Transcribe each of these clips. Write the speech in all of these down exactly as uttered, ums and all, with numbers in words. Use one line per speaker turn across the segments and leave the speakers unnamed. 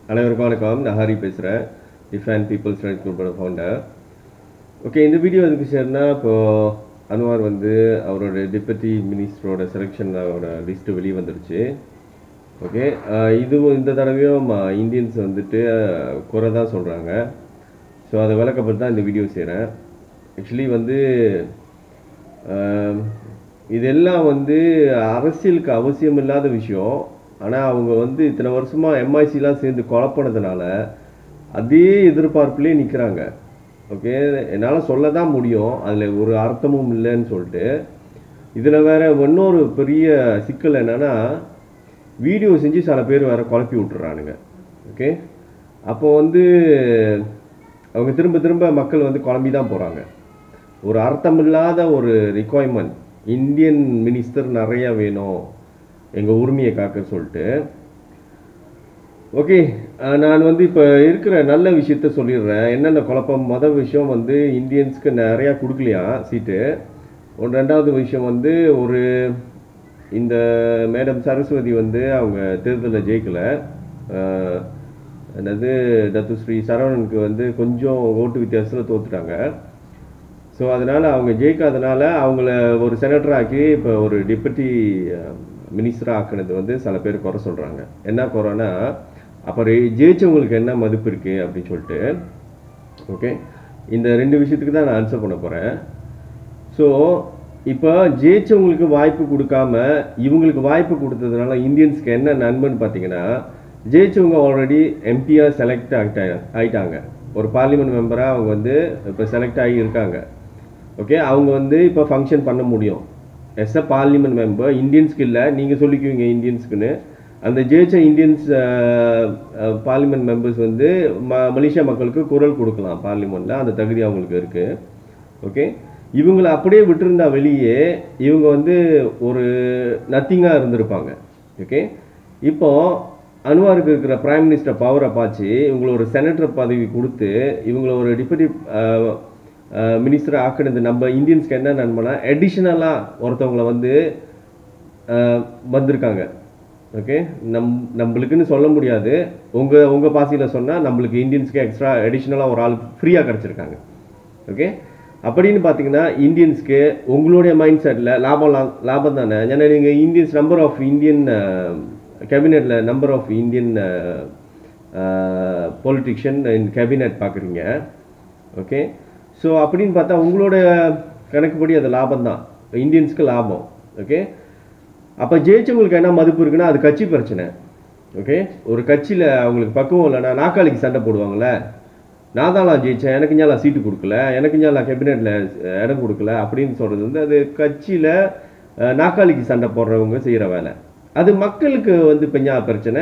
அனைவருக்கும் வணக்கம். நான் ஹரி பேசுகிறேன். டிஃபன் பீப்புள்ஸ் ரைட்ஸ் குரூப்போட ஃபவுண்டர். ஓகே, இந்த வீடியோ எதுக்கு ஷேர்னா, இப்போது அன்வார் வந்து அவரோட டெபுட்டி மினிஸ்டரோட செலெக்ஷனோட லிஸ்ட்டு வெளியே வந்துடுச்சு. ஓகே, இதுவும் இந்த தடவையும் இந்தியன்ஸ் வந்துட்டு குறை தான் சொல்கிறாங்க. ஸோ அதை விளக்கப்பட்டு தான் இந்த வீடியோ செய்கிறேன். ஆக்சுவலி வந்து இதெல்லாம் வந்து அரசியலுக்கு அவசியம் இல்லாத விஷயம். ஆனால் அவங்க வந்து இத்தனை வருஷமாக எம்ஐசிலாம் சேர்ந்து குழப்பினதுனால அதே எதிர்பார்ப்புலேயே நிற்கிறாங்க. ஓகே, என்னால் சொல்ல தான் முடியும், அதில் ஒரு அர்த்தமும் இல்லைன்னு சொல்லிட்டு. இதில் வேறு இன்னொரு பெரிய சிக்கல் என்னென்னா, வீடியோ செஞ்சு சில பேர் வேறு குழப்பி விட்டுறானுங்க. ஓகே, அப்போ வந்து அவங்க திரும்ப திரும்ப மக்கள் வந்து குழம்பி தான் போகிறாங்க. ஒரு அர்த்தமில்லாத ஒரு ரிக்வயர்மெண்ட், இந்தியன் மினிஸ்டர் நிறையா வேணும் எங்கள் உரிமையை காக்க சொல்லிட்டு. ஓகே, நான் வந்து இப்போ இருக்கிற நல்ல விஷயத்த சொல்லிடுறேன். என்னென்ன குழப்பம்? மொதல் விஷயம் வந்து இந்தியன்ஸ்க்கு நிறையா கொடுக்கலையா சீட்டு. ஒன்று ரெண்டாவது விஷயம் வந்து ஒரு இந்த மேடம் சரஸ்வதி வந்து அவங்க தேர்தலில் ஜெயிக்கலை. என்னது டத்து ஸ்ரீ சரவணனுக்கு வந்து கொஞ்சம் ஓட்டு வித்தியாசத்தில் தோற்றுட்டாங்க. ஸோ அதனால் அவங்க ஜெயிக்காதனால அவங்கள ஒரு செனட்டர் ஆக்கி இப்போ ஒரு டெபுட்டி மினிஸ்டராக ஆக்கினது வந்து சில பேர் குறை சொல்கிறாங்க. என்ன குறைன்னா, அப்புறம் ஜெயிச்சவங்களுக்கு என்ன மதிப்பு இருக்குது அப்படின்னு சொல்லிட்டு. ஓகே, இந்த ரெண்டு விஷயத்துக்கு தான் நான் ஆன்சர் பண்ண போகிறேன். ஸோ இப்போ ஜெயிச்சவங்களுக்கு வாய்ப்பு கொடுக்காம இவங்களுக்கு வாய்ப்பு கொடுத்ததுனால இந்தியன்ஸ்க்கு என்ன நன்மைன்னு பார்த்தீங்கன்னா, ஜெயிச்சவங்க ஆல்ரெடி எம்பியாக செலக்ட் ஆகிட்டா ஆகிட்டாங்க ஒரு பார்லிமெண்ட் மெம்பராக அவங்க வந்து இப்போ செலக்ட் ஆகி இருக்காங்க. ஓகே, அவங்க வந்து இப்போ ஃபங்க்ஷன் பண்ண முடியும் எஸ் அ பார்லிமெண்ட் மெம்பர். இந்தியன்ஸ்க்கு இல்லை, நீங்கள் சொல்லிக்குவீங்க இந்தியன்ஸ்க்குன்னு. அந்த ஜெயிச்ச இந்தியன்ஸ் பார்லிமெண்ட் மெம்பர்ஸ் வந்து ம மலேசியா மக்களுக்கு குரல் கொடுக்கலாம் பார்லிமெண்ட்டில். அந்த தகுதி அவங்களுக்கு இருக்குது. ஓகே, இவங்களை அப்படியே விட்டுருந்தா வெளியே இவங்க வந்து ஒரு நத்திங்காக இருந்திருப்பாங்க. ஓகே, இப்போது அன்வாருக்கு இருக்கிற பிரைம் மினிஸ்டர் பவரை பார்த்து இவங்களை ஒரு செனட்டர் பதவி கொடுத்து இவங்களை ஒரு டிப்யூட்டி மினிஸ்டர் ஆக்கினது நம்ம இந்தியன்ஸ்க்கு என்ன நன்மைனா, அடிஷ்னலாக ஒருத்தவங்களை வந்து வந்திருக்காங்க. ஓகே, நம் நம்மளுக்குன்னு சொல்ல முடியாது, உங்கள் உங்கள் பாசியில் சொன்னால் நம்மளுக்கு இந்தியன்ஸ்க்கு எக்ஸ்ட்ரா அடிஷ்னலாக ஒரு ஆள் ஃப்ரீயாக கிடச்சிருக்காங்க. ஓகே, அப்படின்னு பார்த்தீங்கன்னா இந்தியன்ஸ்க்கு உங்களுடைய மைண்ட் செட்டில் லாபம் லாபம் தானே. ஏன்னா நீங்கள் இந்தியன்ஸ் நம்பர் ஆஃப் இந்தியன் கேபினெட்டில் number of Indian politician in cabinet பார்க்குறீங்க. ஓகே, ஸோ அப்படின்னு பார்த்தா உங்களோட கணக்குப்படி அது லாபம் தான், இந்தியன்ஸ்க்கு லாபம். ஓகே, அப்போ ஜெயிச்சவங்களுக்கு என்ன மதிப்பு இருக்குன்னா அது கட்சி பிரச்சனை. ஓகே, ஒரு கட்சியில் அவங்களுக்கு பக்குவம் இல்லைன்னா நாக்காளிக்கு சண்டை போடுவாங்களே, நான் தான் நான் ஜெயித்தேன், எனக்கு ஞாலாம் சீட்டு கொடுக்கல, எனக்கு ஞாலாம் கேபினெட்டில் இடம் கொடுக்கல அப்படின்னு சொல்கிறது வந்து அது கட்சியில் நாக்காளிக்கு சண்டை போடுறவங்க செய்கிற வேலை. அது மக்களுக்கு வந்து பெஞ்சா பிரச்சனை.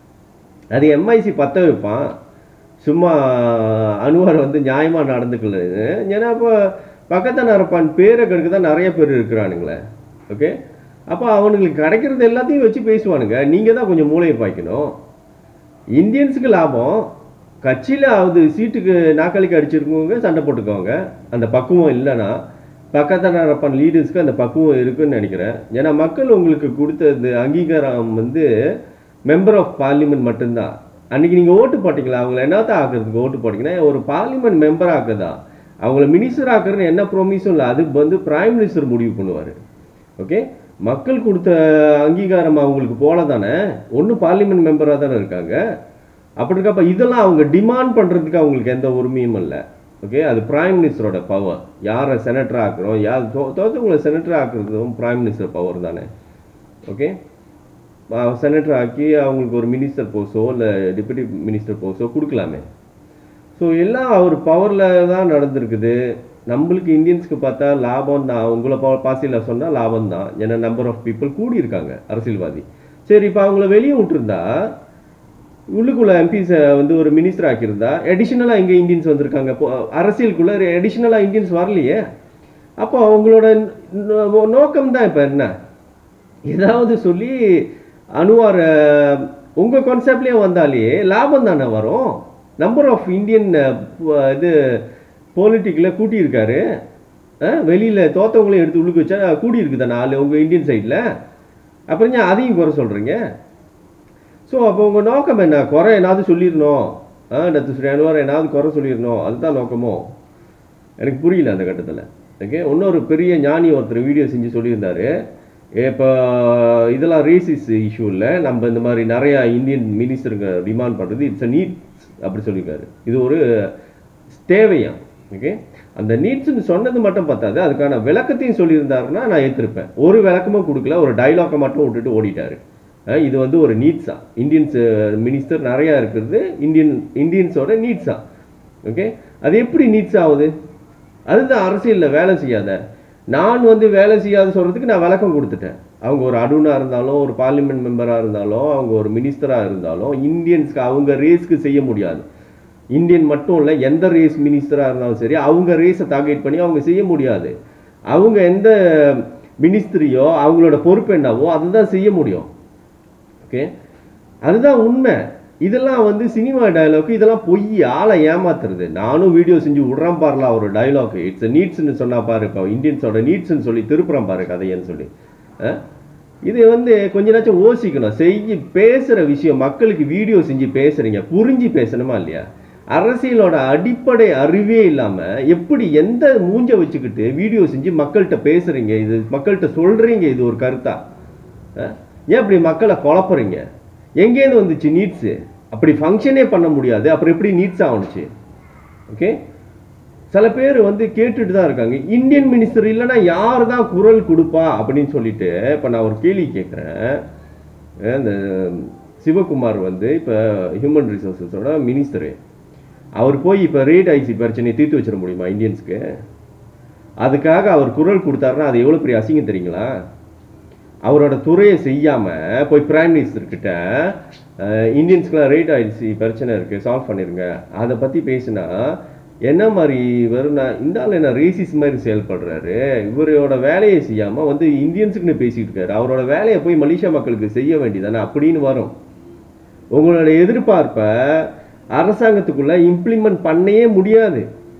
அது எம்ஐசி பற்ற வைப்பான், சும்மா அன்வார் வந்து நியாயமாக நடந்துக்கல. ஏன்னா இப்போ பக்கத்தான் இருப்பான் பேரை கெடுக்க தான் நிறைய பேர் இருக்கிறானுங்களே. ஓகே, அப்போ அவனுங்களுக்கு கிடைக்கிறது எல்லாத்தையும் வச்சு பேசுவானுங்க. நீங்கள் தான் கொஞ்சம் மூளையை பாய்க்கணும். இந்தியன்ஸுக்கு லாபம், கட்சியில் அது சீட்டுக்கு நாக்காளிக்கு அடிச்சிருக்கவங்க சண்டை போட்டுக்கோங்க. அந்த பக்குவம் இல்லைன்னா பக்கத்தான் இருப்பான் லீடர்ஸ்க்கு அந்த பக்குவம் இருக்குன்னு நினைக்கிறேன். ஏன்னா மக்கள் உங்களுக்கு கொடுத்த அங்கீகாரம் வந்து மெம்பர் ஆஃப் பார்லிமெண்ட் மட்டும்தான். அன்றைக்கி நீங்கள் ஓட்டு போட்டிங்களா, அவங்கள என்னத்தான் ஆக்குறதுக்கு ஓட்டு போட்டிங்கன்னா ஒரு பார்லிமெண்ட் மெம்பர் ஆக்குதா, அவங்கள மினிஸ்டர் ஆக்குறதுன்னு என்ன ப்ரொமிஸும் இல்லை. அது வந்து பிரைம் மினிஸ்டர் முடிவு பண்ணுவார். ஓகே, மக்கள் கொடுத்த அங்கீகாரம் அவங்களுக்கு போல தானே, ஒன்றும் பார்லிமெண்ட் மெம்பராக தானே இருக்காங்க. அப்படி இருக்கப்ப இதெல்லாம் அவங்க டிமாண்ட் பண்ணுறதுக்கு அவங்களுக்கு எந்த உரிமையும் இல்லை. ஓகே, அது பிரைம் மினிஸ்டரோட பவர். யாரை செனட்டர் ஆக்குறோம், யார் தோ தோற்றவங்களை செனட்டர் ஆக்குறதும் பிரைம் மினிஸ்டர் பவர் தானே. ஓகே, செனட்டர் ஆக்கி அவங்களுக்கு ஒரு மினிஸ்டர் போஸ்டோ இல்லை டெபுட்டி மினிஸ்டர் போஸ்டோ கொடுக்கலாமே. ஸோ எல்லாம் அவர் பவரில் தான் நடந்திருக்குது. நம்மளுக்கு இந்தியன்ஸ்க்கு பார்த்தா லாபம் தான். உங்களை பா பாசியில் சொன்னால் லாபம் தான். ஏன்னா நம்பர் ஆஃப் பீப்புள் கூடியிருக்காங்க அரசியல்வாதி. சரி, இப்போ அவங்கள வெளியே விட்டுருந்தா உள்ளுக்குள்ள எம்பிஸை வந்து ஒரு மினிஸ்டர் ஆக்கியிருந்தா அடிஷ்னலாக எங்கே இந்தியன்ஸ் வந்திருக்காங்க. இப்போ அரசியலுக்குள்ளே அடிஷ்னலாக இந்தியன்ஸ் வரலையே. அப்போ அவங்களோட நோக்கம் தான் இப்போ என்ன, ஏதாவது சொல்லி அன்வார் உங்கள் கான்செப்ட்லேயே வந்தாலே லாபம் தானே வரும். நம்பர் ஆஃப் இந்தியன் இது பொலிட்டிக்கில் கூட்டியிருக்காரு. வெளியில் தோற்றவங்களையும் எடுத்து உள்ளுக்கு வச்சா கூடி இருக்குது தானே ஆள் உங்கள் இந்தியன் சைடில். அப்புறம் ஏன் அதையும் குறை சொல்கிறீங்க? ஸோ ஸோ அப்போ உங்கள் நோக்கம் என்ன? குறை என்னாவது சொல்லிடணும், ஆ டத்து ஸ்ரீனுவார் என்னாவது குறை சொல்லிடணும், அதுதான் நோக்கமோ? எனக்கு புரியல அந்த கட்டத்தில். ஓகே, இன்னொரு பெரிய ஞானி ஒருத்தர் வீடியோ செஞ்சு சொல்லியிருந்தாரு, இப்போ இதெல்லாம் ரேசிஸ் இஷ்யூ இல்லை, நம்ம இந்த மாதிரி நிறையா இந்தியன் மினிஸ்டருங்க டிமாண்ட் பண்ணுறது இட்ஸ் அ நீட்ஸ் அப்படி சொல்லியிருக்காரு. இது ஒரு தேவையா? ஓகே, அந்த நீட்ஸ்ன்னு சொன்னது மட்டும் பார்த்தாது, அதுக்கான விளக்கத்தையும் சொல்லியிருந்தாருன்னா நான் ஏற்றிருப்பேன். ஒரு விளக்கமும் கொடுக்கல, ஒரு டைலாக்கை மட்டும் விட்டுட்டு ஓடிட்டாரு. இது வந்து ஒரு நீட்ஸா, இந்தியன்ஸ் மினிஸ்டர் நிறையா இருக்கிறது இந்தியன் இந்தியன்ஸோட நீட்ஸா. ஓகே, அது எப்படி நீட்ஸ் ஆகுது? அதுதான் அரசியலில் வேலை செய்யாத. நான் வந்து வேலை செய்யாத சொல்கிறதுக்கு நான் விளக்கம் கொடுத்துட்டேன். அவங்க ஒரு அடுனாக இருந்தாலும், ஒரு பார்லிமெண்ட் மெம்பராக இருந்தாலும், அவங்க ஒரு மினிஸ்டராக இருந்தாலும், இந்தியன்ஸ்க்கு அவங்க ரேஸ்க்கு செய்ய முடியாது. இந்தியன் மட்டும் இல்லை, எந்த ரேஸ் மினிஸ்டராக இருந்தாலும் சரி, அவங்க ரேஸை டார்கெட் பண்ணி அவங்க செய்ய முடியாது. அவங்க எந்த மினிஸ்ட்ரியோ அவங்களோட பொறுப்பு என்னவோ அதை தான் செய்ய முடியும். ஓகே, அதுதான் உண்மை. இதெல்லாம் வந்து சினிமா டயலாக், இதெல்லாம் பொய், ஆளை ஏமாத்துறது. நானும் வீடியோ செஞ்சு விட்றான் பாருலாம் ஒரு டைலாக், இட்ஸ் நீட்ஸ்ன்னு சொன்னா பாரு, இப்போ இந்தியன்ஸோட நீட்ஸ்ன்னு சொல்லி திருப்புறான் பாரு கதையன்னு சொல்லி. இது வந்து கொஞ்ச நாச்சும் யோசிக்கணும். செய்ய பேசுகிற விஷயம் மக்களுக்கு வீடியோ செஞ்சு பேசுறீங்க, புரிஞ்சு பேசணுமா இல்லையா? அரசியலோட அடிப்படை அறிவே இல்லாமல் எப்படி எந்த மூஞ்ச வச்சுக்கிட்டு வீடியோ செஞ்சு மக்கள்கிட்ட பேசுறீங்க, இது மக்கள்கிட்ட சொல்றீங்க, இது ஒரு கருத்தா? ஏன் அப்படி மக்களை குழப்புறீங்க? எங்கேருந்து வந்துச்சு நீட்ஸு? அப்படி ஃபங்க்ஷனே பண்ண முடியாது, அப்புறம் எப்படி நீட்ஸ் ஆகணுச்சு? ஓகே, சில பேர் வந்து கேட்டுட்டு தான் இருக்காங்க, இந்தியன் மினிஸ்டர் இல்லைன்னா யார் தான் குரல் கொடுப்பா அப்படின்னு சொல்லிட்டு. இப்போ நான் ஒரு கேள்வி கேட்குறேன். இந்த சிவகுமார் வந்து இப்போ ஹியூமன் ரிசோர்ஸஸோட மினிஸ்டரு, அவர் போய் இப்போ ரேட் ஐசி பிரச்சனையை தீர்த்து வச்சிட முடியுமா இந்தியன்ஸ்க்கு? அதுக்காக அவர் குரல் கொடுத்தாருன்னா அது எவ்வளோ பெரிய அசிங்கம் தெரியுங்களா? அவரோட துறையை செய்யாமல் போய் பிரைம் மினிஸ்டர்கிட்ட இந்தியன்ஸ்க்குலாம் ரேட் ஐசி பிரச்சனை இருக்குது, சால்வ் பண்ணிடுங்க, அதை பற்றி பேசினா என்ன மாதிரி வரும்னா, இந்த ஆள் என்ன ரேசிஸ் மாதிரி செயல்படுறாரு, இவரோட வேலையை செய்யாமல் வந்து இந்தியன்ஸுக்குன்னு பேசிகிட்டு இருக்காரு, அவரோட வேலையை போய் மலேசியா மக்களுக்கு செய்ய வேண்டியதானே அப்படின்னு வரும். உங்களோட எதிர்பார்ப்பை அரசாங்கத்துக்குள்ளே இம்ப்ளிமெண்ட் பண்ணவே முடியாது.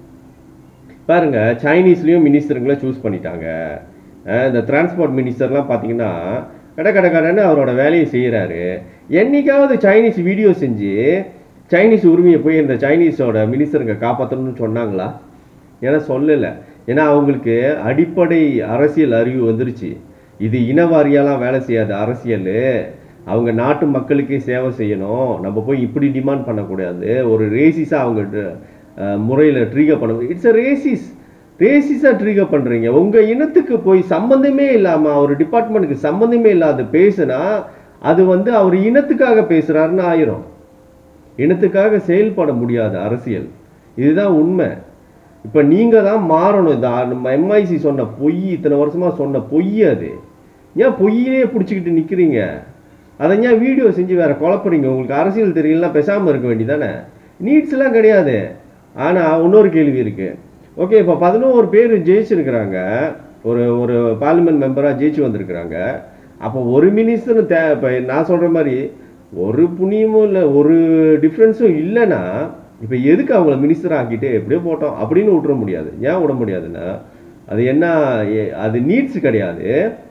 பாருங்க, சைனீஸ்லேயும் மினிஸ்டருங்களை சூஸ் பண்ணிட்டாங்க. இந்த டிரான்ஸ்போர்ட் மினிஸ்டர்லாம் பார்த்தீங்கன்னா கடை கடை கடைன்னு அவரோட வேலையை செய்கிறாரு. என்னைக்காவது சைனீஸ் வீடியோ செஞ்சு சைனீஸ் உரிமையை போய் இந்த சைனீஸோட மினிஸ்டருங்க காப்பாற்றணும்னு சொன்னாங்களா? ஏன்னா சொல்லலை. ஏன்னா அவங்களுக்கு அடிப்படை அரசியல் அறிவு வந்துருச்சு. இது இனவாரியாலாம் வேலை செய்யாது அரசியல், அவங்க நாட்டு மக்களுக்கே சேவை செய்யணும், நம்ம போய் இப்படி டிமாண்ட் பண்ணக்கூடாது, ஒரு ரேசிஸாக அவங்க முறையில் ட்ரீகர் பண்ண. இட்ஸ் அ ரேசிஸ் ரேசிஸாக ட்ரீகர் பண்ணுறீங்க. உங்கள் இனத்துக்கு போய் சம்மந்தமே இல்லாமல், ஒரு டிபார்ட்மெண்ட்டுக்கு சம்மந்தமே இல்லாத பேசுனா அது வந்து அவர் இனத்துக்காக பேசுகிறாருன்னு ஆயிரும். இனத்துக்காக செயல்பட முடியாது அரசியல், இதுதான் உண்மை. இப்போ நீங்கள் தான் மாறணும். இந்த எம்ஐசி சொன்ன பொய், இத்தனை வருஷமாக சொன்ன பொய், அது ஏன் பொய்யே பிடிச்சிக்கிட்டு நிற்கிறீங்க? அதை ஏன் வீடியோ செஞ்சு வேறு குழப்பறீங்க? உங்களுக்கு அரசியல் தெரியலன்னா பேசாமல் இருக்க வேண்டியதானே? நீட்ஸ்லாம் கிடையாது. ஆனால் இன்னொரு கேள்வி இருக்குது. ஓகே, இப்போ பதினோரு பேர் ஜெயிச்சிருக்கிறாங்க, ஒரு ஒரு பார்லிமெண்ட் மெம்பராக ஜெயிச்சு வந்திருக்கிறாங்க. அப்போ ஒரு மினிஸ்டர் தே இப்போ நான் சொல்கிற மாதிரி ஒரு புண்ணியமும் இல்லை, ஒரு டிஃப்ரென்ஸும் இல்லைன்னா இப்போ எதுக்கு அவங்கள மினிஸ்டர் ஆக்கிட்டு எப்படியோ போட்டோம் அப்படின்னு விட்டுற முடியாது. ஏன் விட முடியாதுன்னா அது என்ன, அது நீட்ஸ் கிடையாது.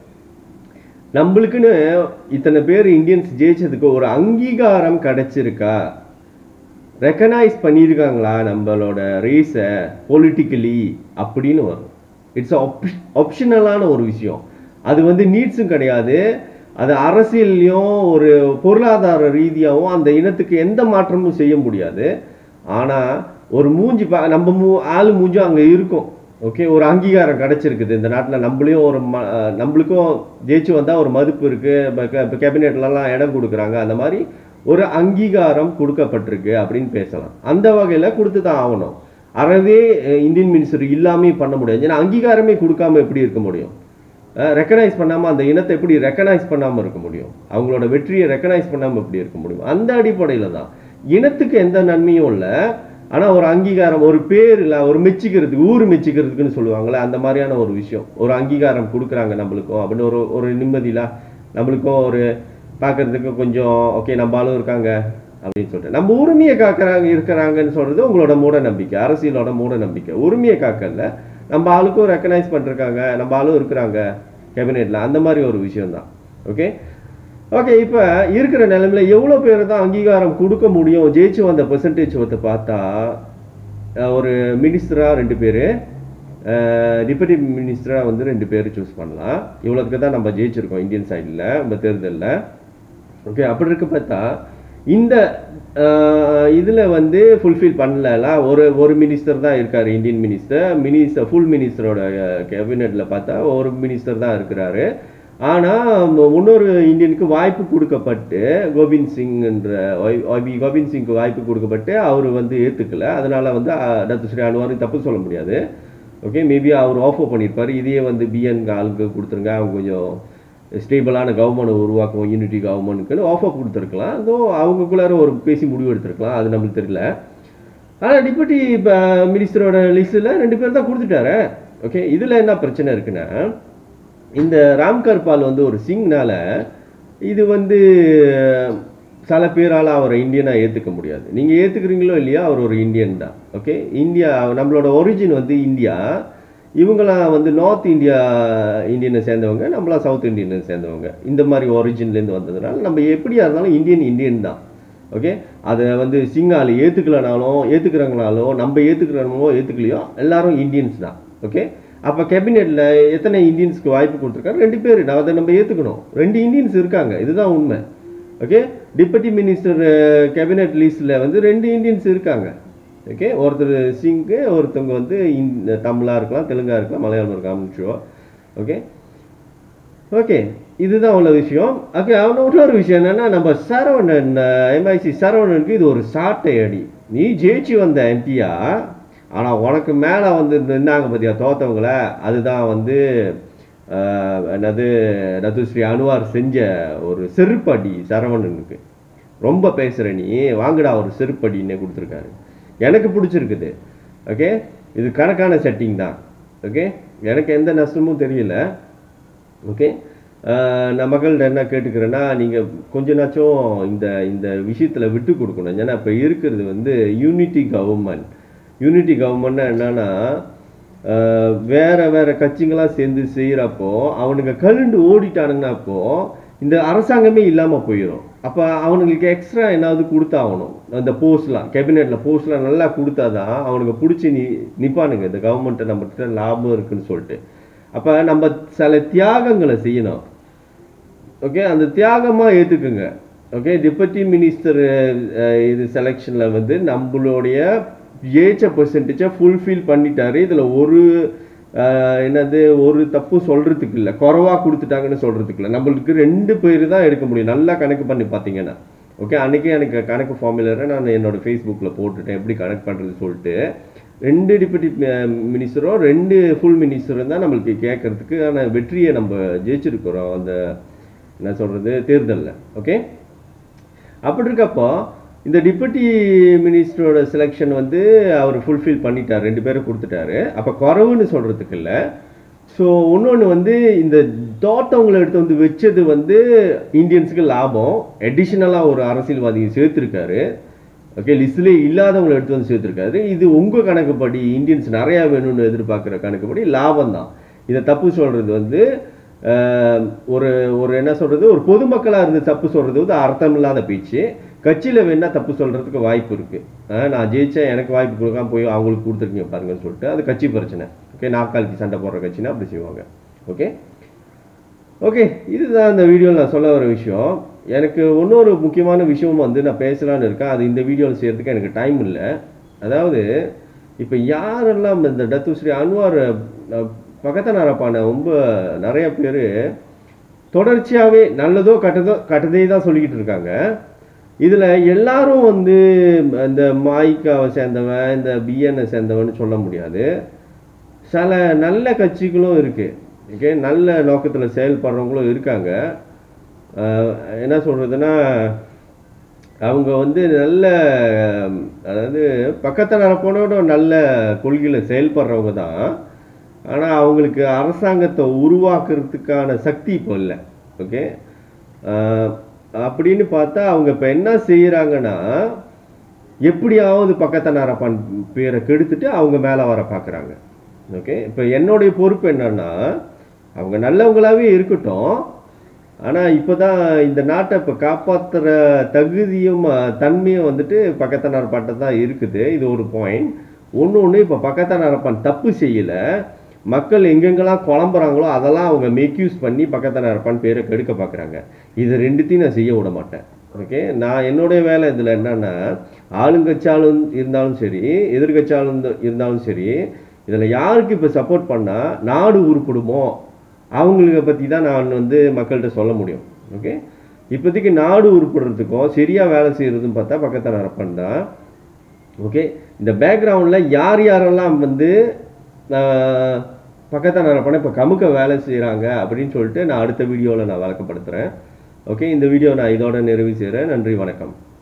நம்மளுக்குன்னு இத்தனை பேர் இந்தியன்ஸ் ஜெயிச்சதுக்கு ஒரு அங்கீகாரம் கிடைச்சிருக்கா, ரெக்கனைஸ் பண்ணியிருக்காங்களா நம்மளோட ரேஸை பொலிட்டிக்கலி அப்படின்னு வரும். இட்ஸ் ஆப் ஆப்ஷனலான ஒரு விஷயம். அது வந்து நீட்ஸும் கிடையாது, அது அரசியல்லையும் ஒரு பொருளாதார ரீதியாகவும் அந்த இனத்துக்கு எந்த மாற்றமும் செய்ய முடியாது. ஆனால் ஒரு மூஞ்சி பா நம்ம மூ ஆள் மூஞ்சும் அங்கே இருக்கும். ஓகே, ஒரு அங்கீகாரம் கிடச்சிருக்குது இந்த நாட்டில். நம்மளையும் ஒரு ம நம்மளுக்கும் ஜெயிச்சு வந்தால் ஒரு மதிப்பு இருக்குது, இப்போ கேபினெட்லலாம் இடம் கொடுக்குறாங்க, அந்த மாதிரி ஒரு அங்கீகாரம் கொடுக்கப்பட்டிருக்கு அப்படின்னு பேசலாம். அந்த வகையில் கொடுத்து தான் ஆகணும். அறவே இந்தியன் மினிஸ்டர் இல்லாமே பண்ண முடியாது. ஏன்னா அங்கீகாரமே கொடுக்காம எப்படி இருக்க முடியும்? ரெக்கனைஸ் பண்ணாமல் அந்த இனத்தை எப்படி ரெக்கனைஸ் பண்ணாமல் இருக்க முடியும்? அவங்களோட வெற்றியை ரெக்கனைஸ் பண்ணாமல் எப்படி இருக்க முடியும்? அந்த அடிப்படையில் தான் இனத்துக்கு எந்த நன்மையும் இல்லை, ஆனால் ஒரு அங்கீகாரம், ஒரு பேர் இல்லை, ஒரு மெச்சிக்கிறதுக்கு, ஊர் மெச்சிக்கிறதுக்குன்னு சொல்லுவாங்களே, அந்த மாதிரியான ஒரு விஷயம். ஒரு அங்கீகாரம் கொடுக்குறாங்க நம்மளுக்கும் அப்படின்னு ஒரு ஒரு நிம்மதியில், நம்மளுக்கும் ஒரு பார்க்கறதுக்கு கொஞ்சம் ஓகே நம்ம ஆளும் இருக்காங்க அப்படின்னு சொல்லிட்டு நம்ம உரிமையை காக்கிறாங்க இருக்கிறாங்கன்னு சொல்கிறது உங்களோட மூட நம்பிக்கை, அரசியலோட மூட நம்பிக்கை. உரிமையை காக்கல, நம்ம ஆளுக்கும் ரெக்கனைஸ் பண்ணிருக்காங்க, நம்ம ஆளும் இருக்கிறாங்க கேபினெட்டில், அந்த மாதிரி ஒரு விஷயம்தான். ஓகே, ஓகே, இப்போ இருக்கிற நிலைமையில எவ்வளோ பேர் தான் அங்கீகாரம் கொடுக்க முடியும்? ஜெயிச்சு வந்த பெர்சன்டேஜ் வந்து பார்த்தா ஒரு மினிஸ்டராக ரெண்டு பேர், டிப்யூட்டி மினிஸ்டராக வந்து ரெண்டு பேர் சூஸ் பண்ணலாம். இவ்வளோத்துக்கு தான் நம்ம ஜெயிச்சிருக்கோம் இந்தியன் சைடில் நம்ம தேர்தலில். ஓகே, அப்படி இருக்க பார்த்தா இந்த இதில் வந்து ஃபுல்ஃபில் பண்ணலாம். ஒரு ஒரு மினிஸ்டர் தான் இருக்கார், இந்தியன் மினிஸ்டர். மினிஸ்டர் ஃபுல் மினிஸ்டரோட கேபினெட்டில் பார்த்தா ஒரு மினிஸ்டர் தான் இருக்கிறாரு. ஆனால் இன்னொரு இந்தியனுக்கு வாய்ப்பு கொடுக்கப்பட்டு, கோவிந்த் சிங் என்ற கோவிந்த் சிங்க்கு வாய்ப்பு கொடுக்கப்பட்டு அவர் வந்து ஏற்றுக்கல. அதனால வந்து டத்து ஸ்ரீ அன்வாரையும் தப்பு சொல்ல முடியாது. ஓகே, மேபி அவர் ஆஃபர் பண்ணியிருப்பார், இதையே வந்து பிஎன் ஆளுக்கு கொடுத்துருங்க, அவங்க கொஞ்சம் ஸ்டேபிளான கவர்மெண்ட் உருவாக்கும், யூனிட்டி கவர்மெண்ட்டுக்குன்னு ஆஃபர் கொடுத்துருக்கலாம். ஸோ அவங்களுக்குள்ளார ஒரு பேசி முடிவு எடுத்துருக்கலாம், அது நம்மளுக்கு தெரியல. ஆனால் டிப்யூட்டி மினிஸ்டரோட லிஸ்ட்டில் ரெண்டு பேர் தான் கொடுத்துட்டாரு. ஓகே, இதில் என்ன பிரச்சனை இருக்குன்னா, இந்த ராம்கர்பால் வந்து ஒரு சிங்னால இது வந்து சில பேரால் அவரை இந்தியனாக ஏற்றுக்க முடியாது. நீங்கள் ஏற்றுக்கிறீங்களோ இல்லையா, அவர் ஒரு இந்தியன் தான். ஓகே, இந்தியா நம்மளோட ஒரிஜின் வந்து இந்தியா. இவங்களாம் வந்து நார்த் இந்தியா இந்தியனை சேர்ந்தவங்க, நம்மளாம் சவுத் இந்தியனை சேர்ந்தவங்க. இந்த மாதிரி ஒரிஜின்லேருந்து வந்ததுனால நம்ம எப்படியா இருந்தாலும் இந்தியன் இந்தியன் தான். ஓகே, அதை வந்து சிங்கால் ஏற்றுக்கலனாலும் ஏற்றுக்கிறாங்கனாலும் நம்ம ஏற்றுக்கிறோமோ ஏற்றுக்கலையோ எல்லாரும் இந்தியன்ஸ் தான். ஓகே, அப்போ கேபினெட்டில் எத்தனை இந்தியன்ஸ்க்கு வாய்ப்பு கொடுத்துருக்காரு? ரெண்டு பேர். நான் அதை நம்ம ஏற்றுக்கணும். ரெண்டு இந்தியன்ஸ் இருக்காங்க, இதுதான் உண்மை. ஓகே, டிப்யூட்டி மினிஸ்டர் கேபினெட் லிஸ்ட்டில் வந்து ரெண்டு இந்தியன்ஸ் இருக்காங்க. ஓகே, ஒருத்தர் சிங்கு, ஒருத்தவங்க வந்து இந்த தமிழாக இருக்கலாம், தெலுங்காக இருக்கலாம், மலையாளம் இருக்கலாம். ஷோ ஓகே ஓகே இதுதான் உள்ள விஷயம். ஓகே, அவனோட இன்னொரு விஷயம் என்னென்னா, நம்ம சரவணன் எம்ஐசி சரவணனுக்கு இது ஒரு சாட்டை அடி. நீ ஜெயிச்சு வந்த எம்பியா, ஆனால் உனக்கு மேலே வந்து நின்னாங்க பார்த்தியா தோத்தவங்கள, அதுதான் வந்து என்னது ரத்துஸ்ரீ அன்வார் செஞ்ச ஒரு செருப்படி சரவணனுக்கு. ரொம்ப பேசுகிற நீ, வாங்கடா ஒரு செருப்படின்னு கொடுத்துருக்காரு. எனக்கு பிடிச்சிருக்குது. ஓகே, இது கணக்கான செட்டிங் தான். ஓகே, எனக்கு எந்த நஷ்டமும் தெரியல. ஓகே, நான் மக்கள்கிட்ட என்ன கேட்டுக்கிறேன்னா, நீங்கள் கொஞ்ச நாச்சும் இந்த இந்த விஷயத்தில் விட்டு கொடுக்கணும். ஏன்னா இப்போ இருக்கிறது வந்து யூனிட்டி கவர்மெண்ட். யூனிட்டி கவர்மெண்ட்னா என்னன்னா, வேறு வேறு கட்சிங்களாம் சேர்ந்து செய்கிறப்போ அவனுங்க கழுண்டு ஓடிட்டானுங்கன்னாப்போ இந்த அரசாங்கமே இல்லாமல் போயிடும். அப்போ அவனுங்களுக்கு எக்ஸ்ட்ரா என்னாவது கொடுத்தாகணும். அந்த போஸ்ட்லாம் கேபினெட்டில் போஸ்ட்லாம் நல்லா கொடுத்தா தான் அவனுக்கு பிடிச்சி நி நிற்பானுங்க இந்த கவர்மெண்ட்டை நம்மகிட்ட லாபம் இருக்குன்னு சொல்லிட்டு. அப்போ நம்ம சில தியாகங்களை செய்யணும். ஓகே, அந்த தியாகமாக ஏற்றுக்குங்க. ஓகே, டிப்யூட்டி மினிஸ்டர் இது செலெக்ஷனில் வந்து நம்மளுடைய ஜெயிச்ச பெர்சன்டேஜை ஃபுல்ஃபில் பண்ணிட்டாரு. இதில் ஒரு என்னது ஒரு தப்பு சொல்கிறதுக்கு இல்லை, குறைவாக கொடுத்துட்டாங்கன்னு சொல்கிறதுக்கு இல்லை. நம்மளுக்கு ரெண்டு பேர் தான் எடுக்க முடியும், நல்லா கணக்கு பண்ணி பார்த்தீங்கன்னா. ஓகே, அன்றைக்கே எனக்கு கணக்கு ஃபார்முலரை நான் என்னோடய ஃபேஸ்புக்கில் போட்டுட்டேன், எப்படி கணக்கு பண்ணுறது சொல்லிட்டு. ரெண்டு டிப்யூட்டி மினிஸ்டரும் ரெண்டு ஃபுல் மினிஸ்டரும் தான் நம்மளுக்கு கேட்கறதுக்கான வெற்றியை நம்ம ஜெயிச்சிருக்கிறோம் அந்த என்ன சொல்கிறது தேர்தலில். ஓகே, அப்படி இருக்கப்போ இந்த டிப்யூட்டி மினிஸ்டரோட செலெக்ஷன் வந்து அவர் ஃபுல்ஃபில் பண்ணிட்டார், ரெண்டு பேரும் கொடுத்துட்டாரு. அப்போ குறவுன்னு சொல்கிறதுக்கு இல்லை. ஸோ இன்னொன்று வந்து இந்த தோட்டவங்களை எடுத்து வந்து வச்சது வந்து இந்தியன்ஸுக்கு லாபம். அடிஷ்னலாக ஒரு அரசியல்வாதியை சேர்த்துருக்காரு. ஓகே, லிஸ்ட்லேயே இல்லாதவங்களை எடுத்து வந்து சேர்த்துருக்காரு. இது உங்கள் கணக்குப்படி இந்தியன்ஸ் நிறையா வேணும்னு எதிர்பார்க்குற கணக்குப்படி லாபம் தான். இதை தப்பு சொல்கிறது வந்து ஒரு ஒரு என்ன சொல்கிறது, ஒரு பொதுமக்களாக இருந்து தப்பு சொல்கிறது வந்து அர்த்தம் இல்லாத பேச்சு. கட்சியில் வேணா தப்பு சொல்கிறதுக்கு வாய்ப்பு இருக்குது. நான் ஜெயிச்சேன், எனக்கு வாய்ப்பு கொடுக்காம போய் அவங்களுக்கு கொடுத்துருக்கீங்க பாருங்கன்னு சொல்லிட்டு அது கட்சி பிரச்சனை. ஓகே, நாற்காலிக்கு சண்டை போடுற கட்சினா அப்படி செய்வாங்க. ஓகே ஓகே இதுதான் இந்த வீடியோவில் நான் சொல்ல வர விஷயம். எனக்கு இன்னொரு முக்கியமான விஷயம் வந்து நான் பேசலான்னு இருக்கேன், அது இந்த வீடியோவில் செய்கிறதுக்கு எனக்கு டைம் இல்லை. அதாவது இப்போ யாரெல்லாம் இந்த டத்துஸ்ரீ அன்வார் பக்கத்தனாரப்பான ரொம்ப நிறைய பேர் தொடர்ச்சியாகவே நல்லதோ கட்டதோ கட்டதே தான் சொல்லிக்கிட்டு இருக்காங்க. இதில் எல்லாரும் வந்து இந்த மாய்க்காவை சேர்ந்தவன், இந்த பிஎன்ஐ சேர்ந்தவன்னு சொல்ல முடியாது. சில நல்ல கட்சிகளும் இருக்குது. ஓகே, நல்ல நோக்கத்தில் செயல்படுறவங்களும் இருக்காங்க. என்ன சொல்கிறதுன்னா, அவங்க வந்து நல்ல அதாவது பக்கத்தில் நடப்போனோட நல்ல கொள்கையில் செயல்படுறவங்க தான். ஆனால் அவங்களுக்கு அரசாங்கத்தை உருவாக்குறதுக்கான சக்தி இப்போ இல்லை. ஓகே, அப்படின்னு பார்த்தா அவங்க இப்போ என்ன செய்கிறாங்கன்னா, எப்படியாவது பக்கத்தனாரப்பான் பேரை கெடுத்துட்டு அவங்க மேலே வர பார்க்குறாங்க. ஓகே, இப்போ என்னுடைய பொறுப்பு என்னன்னா, அவங்க நல்லவங்களாகவே இருக்கட்டும், ஆனால் இப்போ தான் இந்த நாட்டை இப்போ காப்பாற்றுற தகுதியும் தன்மையும் வந்துட்டு பக்கத்தான அரப்பான்ட்ட தான் இருக்குது. இது ஒரு பாயிண்ட். ஒன்று ஒன்று இப்போ பக்கத்தான அரப்பான் தப்பு செய்யலை, மக்கள் எங்கெங்கெல்லாம் குழம்புறாங்களோ அதெல்லாம் அவங்க மேக்யூஸ் பண்ணி பக்கத்தான அரப்பான் பேரை கெடுக்க பார்க்குறாங்க. இது ரெண்டுத்தையும் நான் செய்ய விட மாட்டேன். ஓகே, நான் என்னுடைய வேலை இதில் என்னன்னா, ஆளுங்கட்சியாலும் இருந்தாலும் சரி எதிர்கட்சியாலும் இருந்தாலும் சரி, இதில் யாருக்கு இப்போ சப்போர்ட் பண்ணால் நாடு உருப்படுமோ அவங்களுக்கு பற்றி தான் நான் வந்து மக்கள்கிட்ட சொல்ல முடியும். ஓகே, இப்போதைக்கு நாடு உருப்படுறதுக்கும் சரியாக வேலை செய்கிறதுன்னு பார்த்தா பக்கத்தான அரப்பான் தான். ஓகே, இந்த பேக்ரவுண்டில் யார் யாரெல்லாம் வந்து பக்கத்தான அரப்பானை இப்போ கமுக்க வேலை செய்கிறாங்க அப்படின்னு சொல்லிட்டு நான் அடுத்த வீடியோவில் நான் வழக்கப்படுத்துகிறேன். ஓகே, இந்த வீடியோ நான் இதோட நிறைவு செய்கிறேன். நன்றி, வணக்கம்.